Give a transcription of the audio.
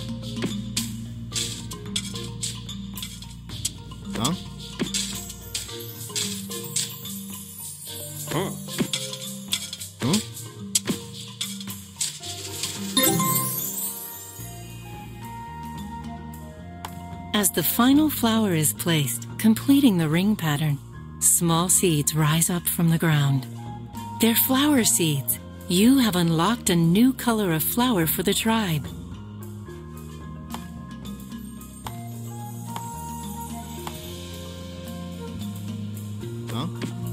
Huh? Huh? Huh? As the final flower is placed, completing the ring pattern, small seeds rise up from the ground. They're flower seeds. You have unlocked a new color of flower for the tribe. Huh?